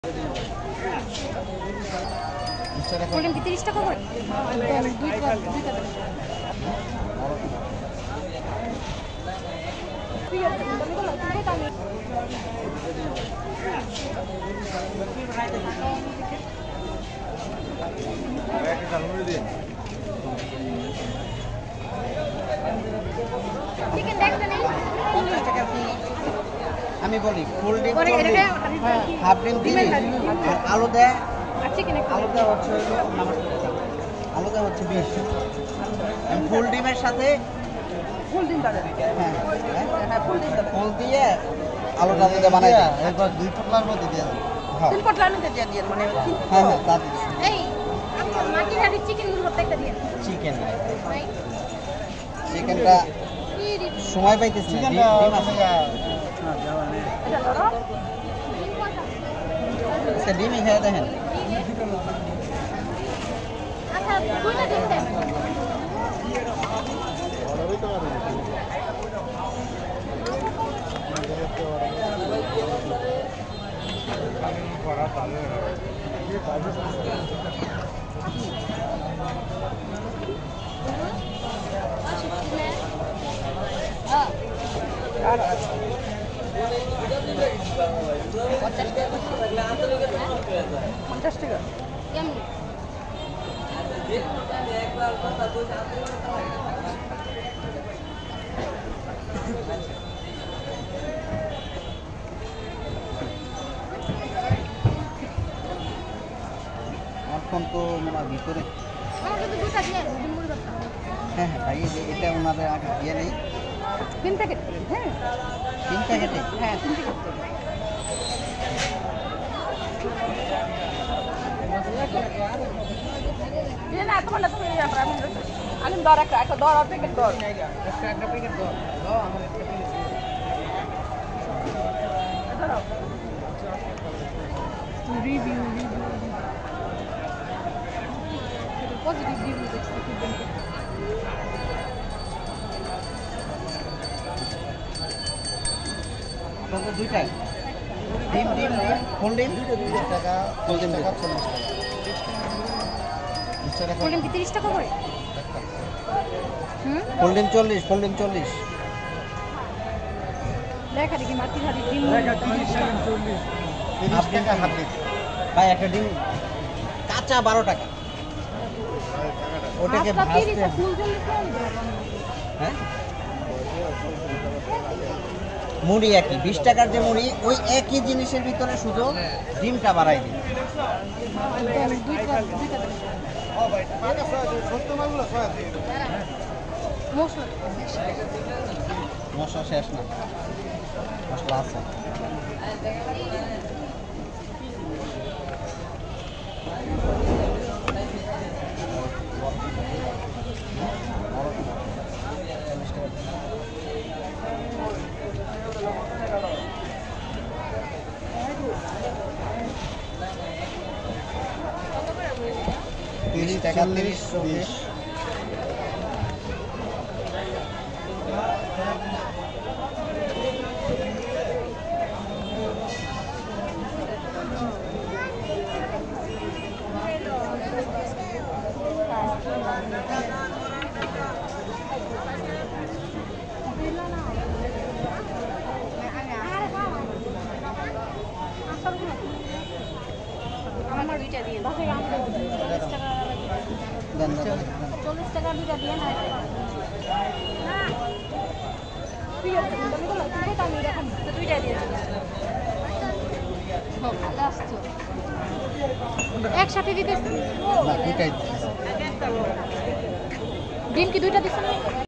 বলেন কি 30 টাকা করে? দুইটা চিকেন দেখতে নেই 50 টাকা কি আমি বলি ফুল ডিম হাফ ডিম দিলে আর আলু দেয় আর চিকেন আলু দেওয়া হচ্ছে আলু দেওয়া হচ্ছে 20 ফুল ডিমের সাথে ফুল ডিম দাও হ্যাঁ ফুল ডিম দাও ফুল দিয়ে আলুটা দিয়ে বানাই দেয় একবার 2 পটলার মধ্যে দিয়ে দেন। হ্যাঁ 3 পটলার মধ্যে দিয়ে দিন মানে হ্যাঁ হ্যাঁ তা দিচ্ছি এই আচ্ছা মাটির হাড়ির চিকেন গুলো প্রত্যেকটা দিয়ে চিকেন ভাই চিকেনটা কি দিন সময় পাইতেছি না চিকেনটা ডিম আছে এটা ধরো আচ্ছা ডিমই খেয়ে দেখেন আচ্ছা দুইটা দিন দেন আর 50 টাকা কেমন আমার ফোন তো মনে হয় ভিতরে আমার কিন্তু দুইটা দিয়ে দিন মুড়ি করতে হ্যাঁ হ্যাঁ ভাই এটা ওনাদের আগে দিয়ে নেই 3 প্যাকেট হ্যাঁ 3 প্যাকেটে হ্যাঁ 3 প্যাকেট ये ना तुम्हारा तुम ये আমরা আমি দর একটা দর আর প্যাকেট দর একটা প্যাকেট দর দাও আমার একটা প্যাকেট দাও রিভিউ পজিটিভ রিভিউ দেখছি আপনাদের দুইটাই ডিম ডিম ফুল ডিম 20 টাকা ফুল ডিম টাকা 40 টাকা 20 টাকা বলেন কি 30 টাকা করে? হুম ফুল ডিম 40 ফুল ডিম 40 লেখা দেখি মাটির হাড়ির ডিম হাফ ডিমটা হাফ ডিম ভাই একটা ডিম কাঁচা 12 টাকা ওটাকে হাফটা ভাজতে 30 ফুল জল হ্যাঁ মুড়ি একই 20 টাকার যে মুড়ি ওই একই জিনিসের ভিতরে শুধু ডিমটা বাড়াই দিই দুইটা মশলা মশলা শেষ না মশলা আছে তিরিশ টাকা 30 40 আমার দুইটা দিয়ে বাকি আমরা 40 টাকা দেন 40 টাকা দুইটা দিয়ে না না তুই তো আমি এরকম দুইটা দিয়ে ভালো আসছো একসাথে দিতেছি না দুইটাই ডিম কি দুইটা দিচ্ছেন